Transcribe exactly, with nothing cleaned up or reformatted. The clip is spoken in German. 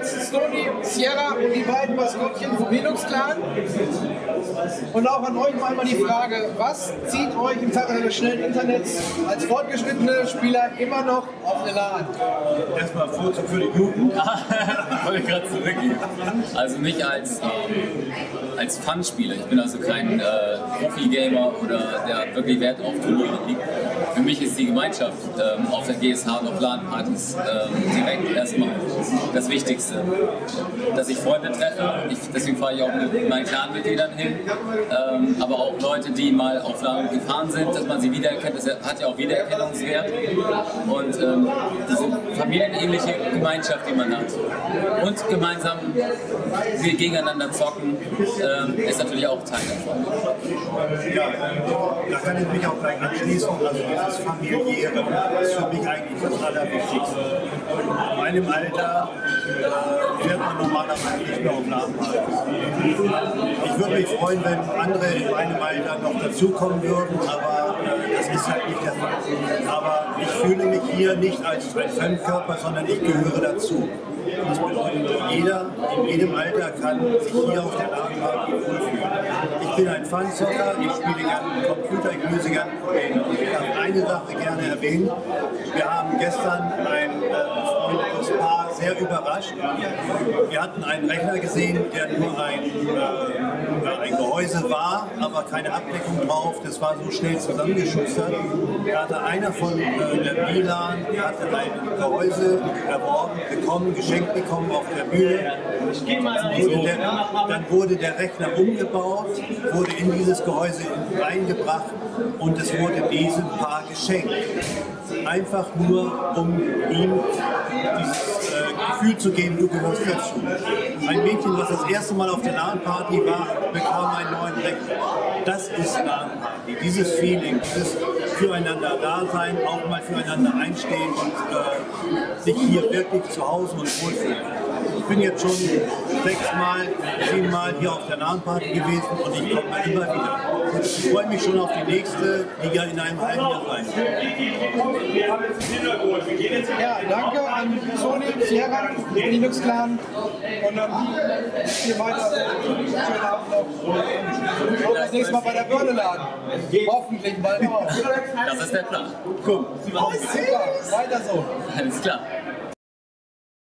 jetzt Stony, Sierra und die beiden Maskottchen vom Linux Clan. Und auch an euch mal einmal die Frage, was zieht euch im Zeitalter des schnellen Internets als fortgeschrittene Spieler immer noch auf eine LAN? Erstmal Vorzug für die Jugend. Wollte ich gerade zurückgeben. Also mich als, ähm, als Fun-Spieler, ich bin also kein äh, Profi-Gamer oder der wirklich Wert auf Turniere liegt. Für mich ist die Gemeinschaft ähm, auf der G S H und auf LAN-Partys ähm, direkt erstmal das Wichtigste. Dass ich Freunde treffe, ich, deswegen fahre ich auch mit meinen Clan-Mitgliedern hin, ähm, aber auch Leute, die mal auf LAN gefahren sind, dass man sie wiedererkennt, das hat ja auch Wiedererkennungswert und ähm, diese familienähnliche Gemeinschaft, die man hat. Und gemeinsam wir gegeneinander zocken, ähm, ist natürlich auch Teil davon. Ja, da kann ich mich auch gleich anschließen. Also dieses Familiäre ist für mich eigentlich das Allerwichtigste. In meinem Alter äh, fährt man normalerweise nicht mehr auf LAN-Partys. Ich würde mich freuen, wenn andere in meinem Alter noch dazukommen würden, aber äh, das ist halt nicht der Fall. Aber ich fühle mich hier nicht als ein Fremdkörper, sondern ich gehöre dazu. Das bedeutet, jeder in jedem Alter kann sich hier auf der LAN-Party wohlfühlen. Ich bin ein Fun-Zocker, ich spiele gerne Computer, ich löse gerne Probleme. Und ich darf eine Sache gerne erwähnen. Wir haben gestern ein äh, befreundetes Paar sehr überrascht. Wir hatten einen Rechner gesehen, der nur ein, äh, ein Gehäuse war, aber keine Abdeckung drauf. Das war so schnell zusammengeschustert. Da hatte einer von äh, der W LAN hatte ein Gehäuse erworben, bekommen, geschenkt bekommen auf der Bühne. Dann wurde der, dann wurde der Rechner umgebaut, wurde in dieses Gehäuse reingebracht und es wurde diesem Paar geschenkt. Einfach nur, um ihm dieses äh, Gefühl zu geben, du gehörst dazu. Ein Mädchen, was das erste Mal auf der LAN-Party war, bekam einen neuen Rechner. Das ist LAN-Party, dieses Feeling, dieses füreinander da sein, auch mal füreinander einstehen und äh, sich hier wirklich zu Hause und wohlfühlen. Ich bin jetzt schon sechsmal, siebenmal hier auf der LAN-Party gewesen und ich komme immer wieder. Ich freue mich schon auf die nächste, die ja in einem halben Jahr sein wird. Ja, danke an Sony, Sierra, den Linux Clan und dann hier weiter. Schönen Abend noch. Und das nächste Mal bei der Börne laden. Hoffentlich bald auch. Das ist der Plan. Super, weiter so. Alles klar.